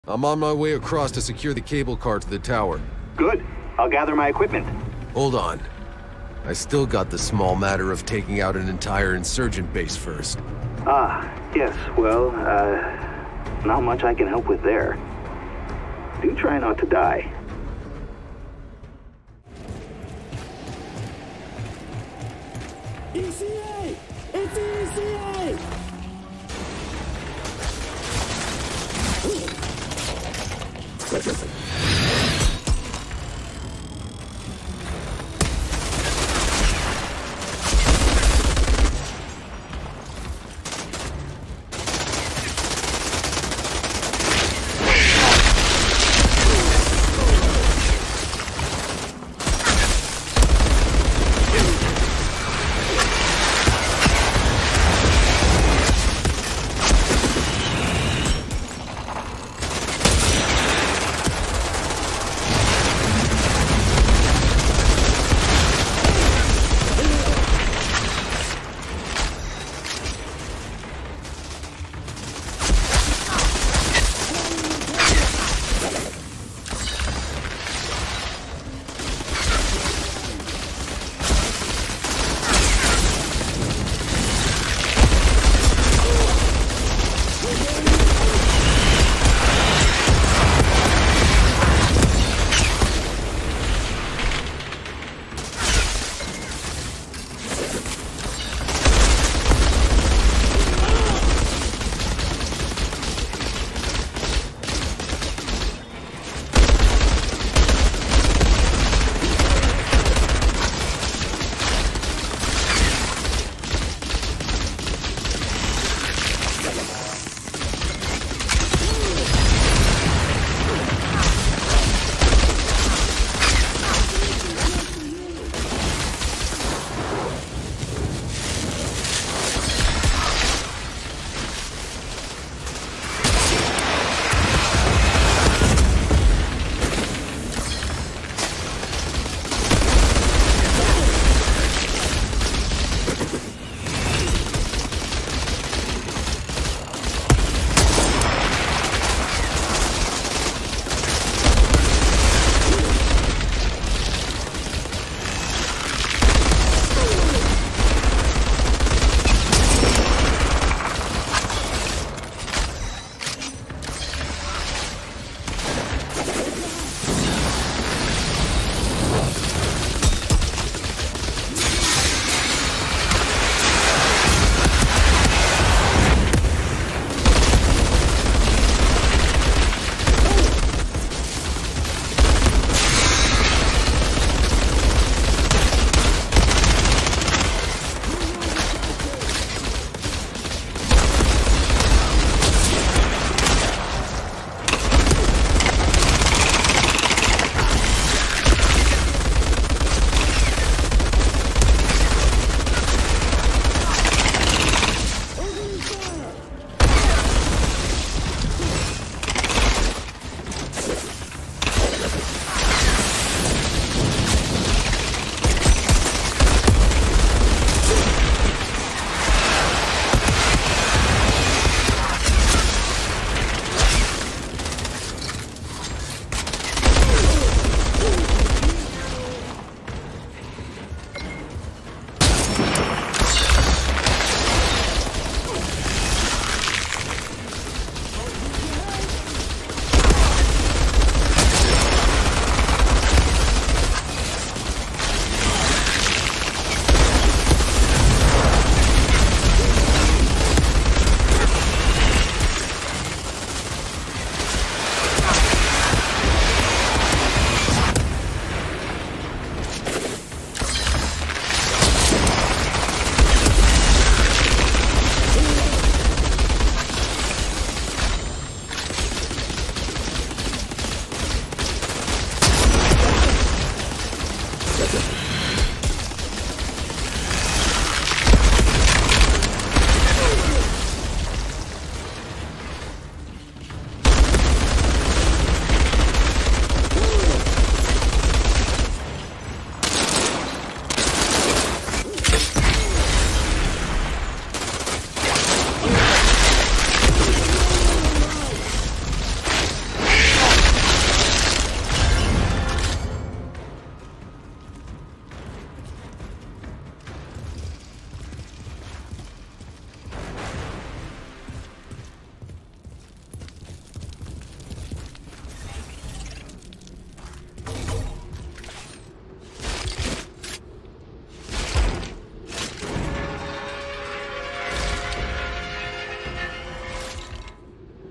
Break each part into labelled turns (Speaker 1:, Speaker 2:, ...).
Speaker 1: I'm on my way across to secure the cable car to the tower.
Speaker 2: Good. I'll gather my equipment.
Speaker 1: Hold on. I still got the small matter of taking out an entire insurgent base first.
Speaker 2: Ah, yes. Well, not much I can help with there. Do try not to die.
Speaker 3: ECA! It's the ECA!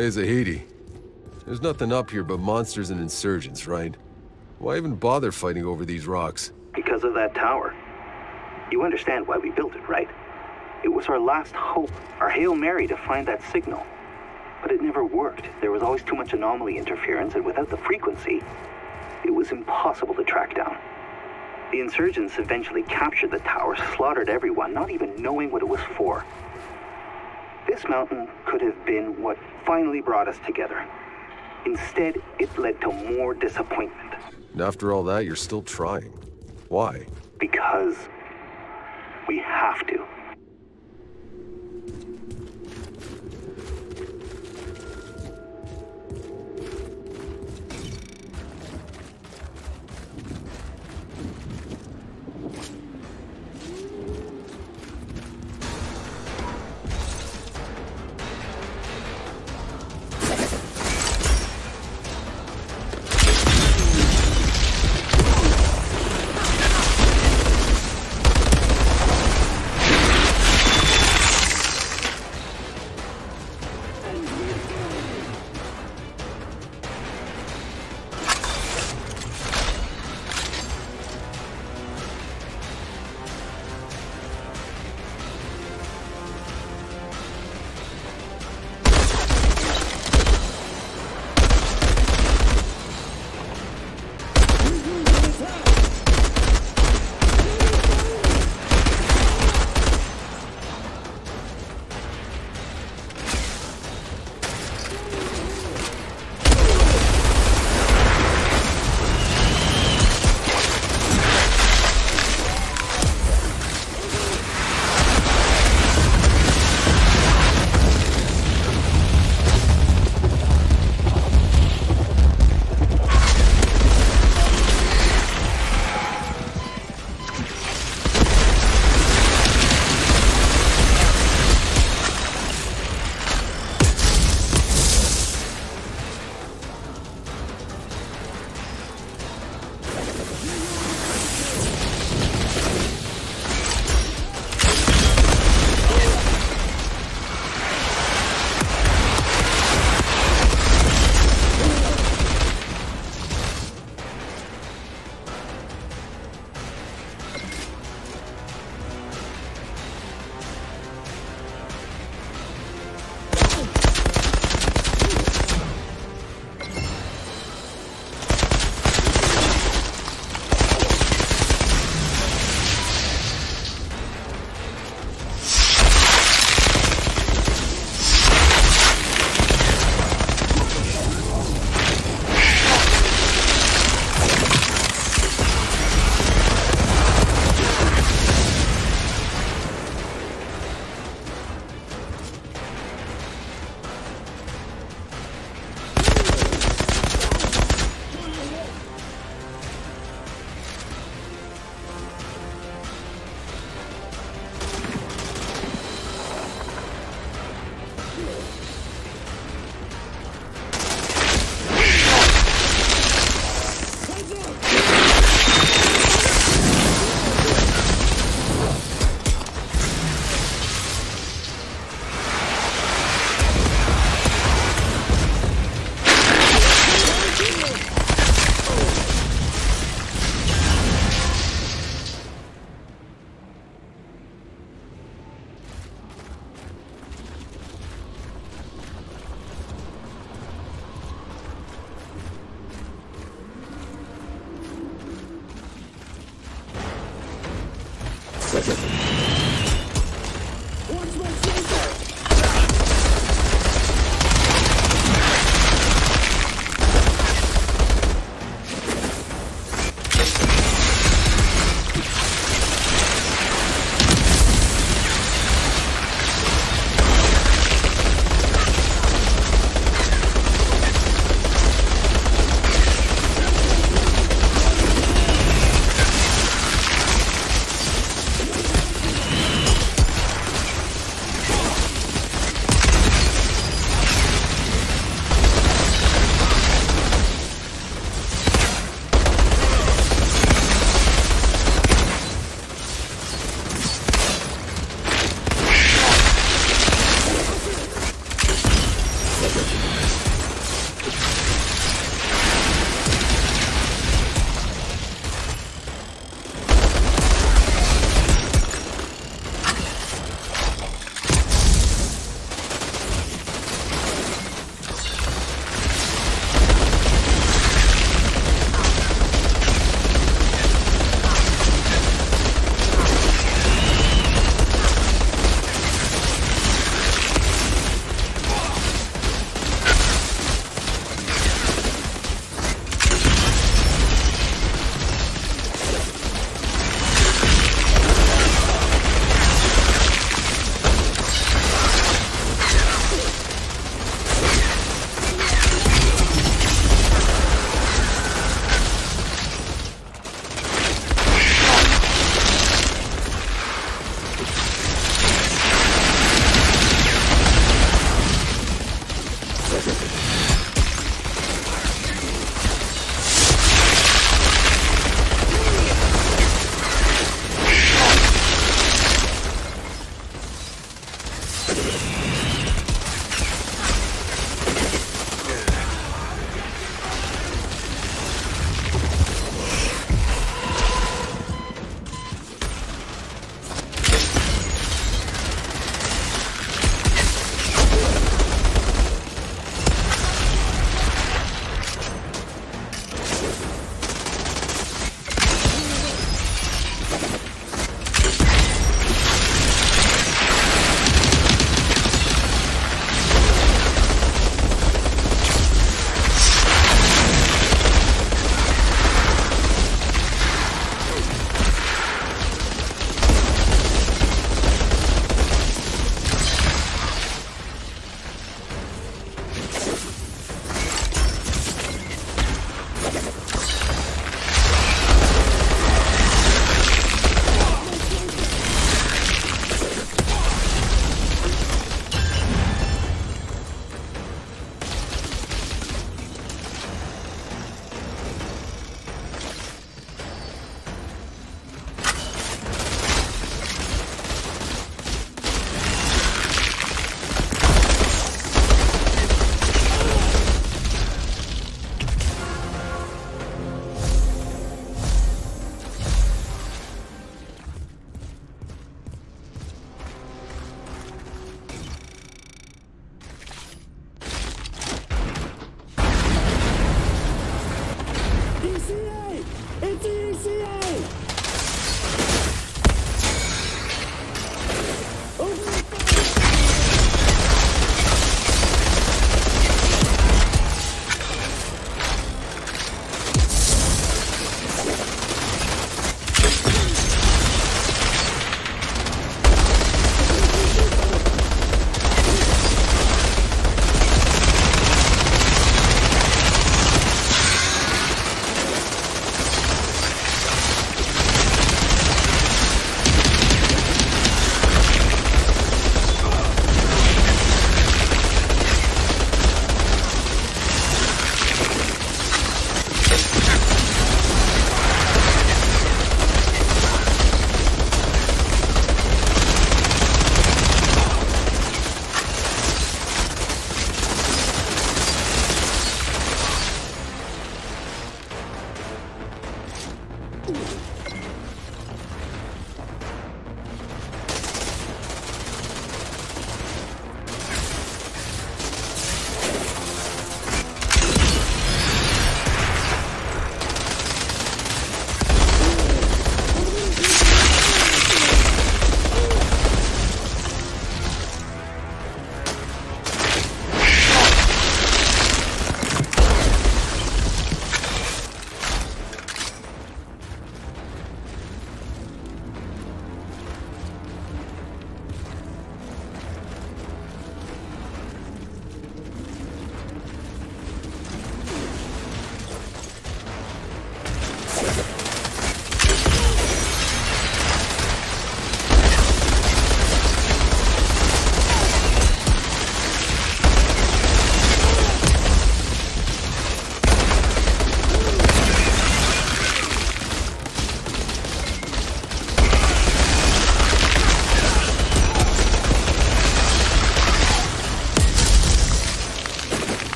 Speaker 1: Hey, Zahidi. There's nothing up here but monsters and insurgents, right? Why even bother fighting over these rocks?
Speaker 2: Because of that tower. You understand why we built it, right? It was our last hope, our Hail Mary to find that signal. But it never worked. There was always too much anomaly interference, and without the frequency, it was impossible to track down. The insurgents eventually captured the tower, slaughtered everyone, not even knowing what it was for. This mountain could have been what finally brought us together. Instead, it led to more disappointment.
Speaker 1: And after all that, you're still trying. Why?
Speaker 2: Because we have to.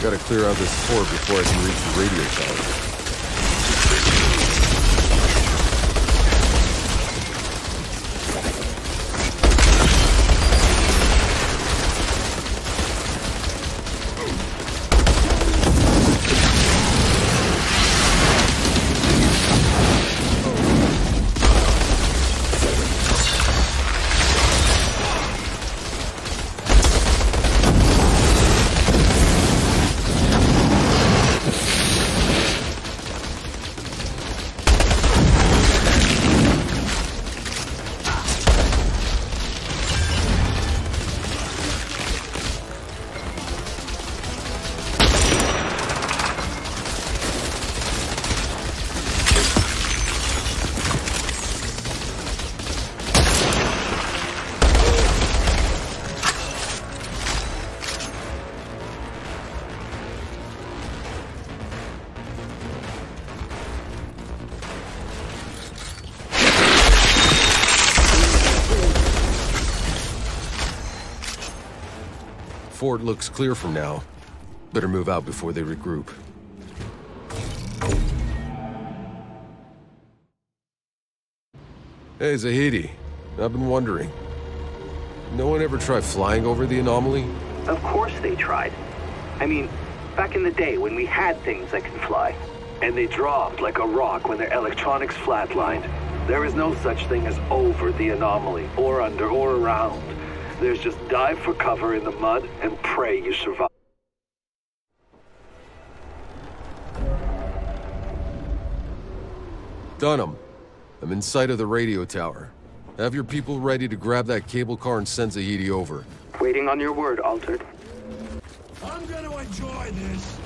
Speaker 1: gotta clear out this fort before I can reach the radio tower. Fort looks clear from now. Better move out before they regroup. Hey, Zahidi. I've been wondering. No one ever tried flying over the anomaly?
Speaker 2: Of course they tried. I mean, back in the day when we had things that could fly.
Speaker 4: And they dropped like a rock when their electronics flatlined. There is no such thing as over the anomaly, or under, or around. There's just dive for cover in the mud and pray you survive.
Speaker 1: Dunham, I'm in sight of the radio tower. Have your people ready to grab that cable car and send Zahidi over.
Speaker 2: Waiting on your word, Altered.
Speaker 5: I'm gonna enjoy this.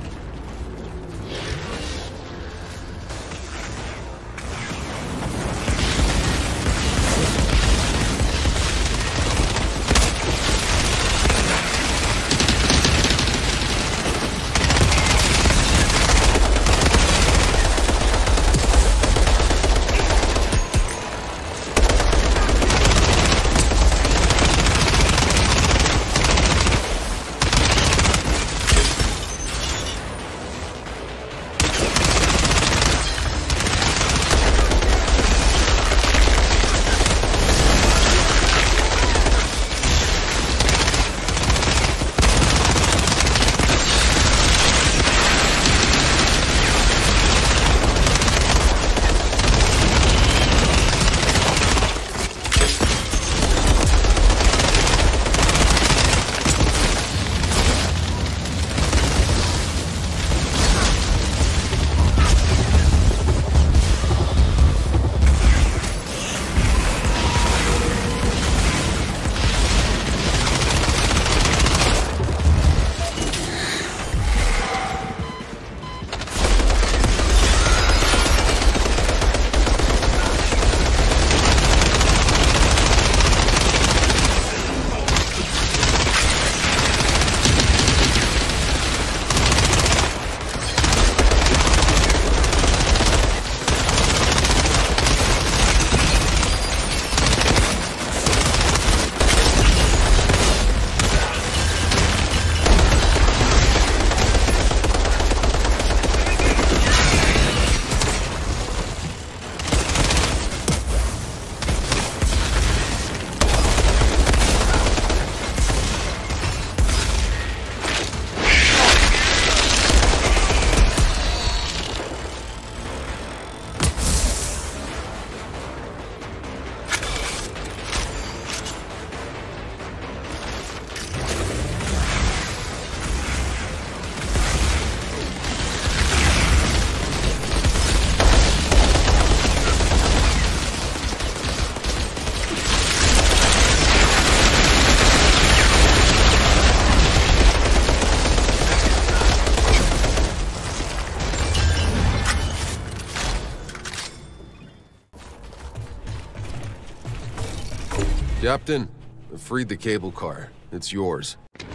Speaker 1: Captain, I freed the cable car. It's yours.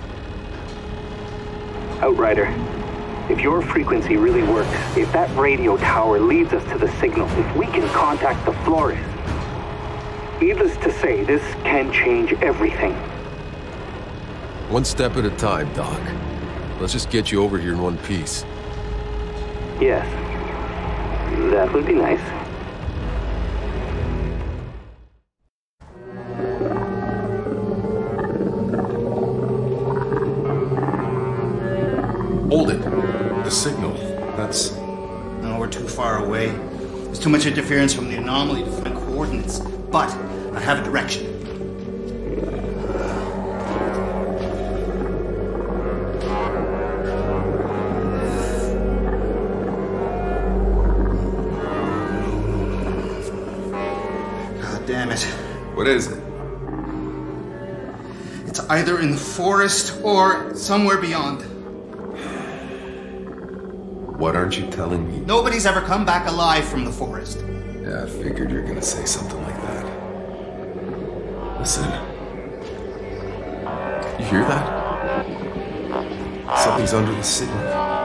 Speaker 2: Outrider, if your frequency really works, if that radio tower leads us to the signal, if we can contact the Flores, needless to say, this can change everything.
Speaker 1: One step at a time, Doc. Let's just get you over here in one piece.
Speaker 2: Yes. That would be nice.
Speaker 6: Hold it. The signal. That's...
Speaker 7: No, we're too far away. There's too much interference from the anomaly to find coordinates. But I have a direction. God damn it.
Speaker 6: What is it?
Speaker 7: It's either in the forest or somewhere beyond.
Speaker 6: What aren't you telling me?
Speaker 7: Nobody's ever come back alive from the forest.
Speaker 6: Yeah, I figured you were gonna say something like that. Listen. You hear that? Something's under the signal.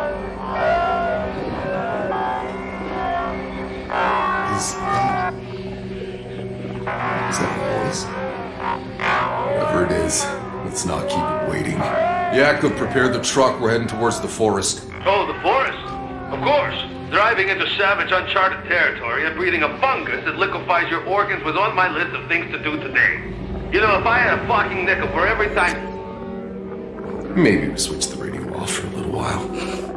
Speaker 6: Is that a voice? Whatever it is, let's not keep it waiting. Yakub, prepare the truck. We're heading towards the forest.
Speaker 8: Oh, the forest? Of course. Driving into savage, uncharted territory and breathing a fungus that liquefies your organs was on my list of things to do today. You know, if I had a fucking nickel for every time...
Speaker 6: Maybe we switch the radio off for a little while.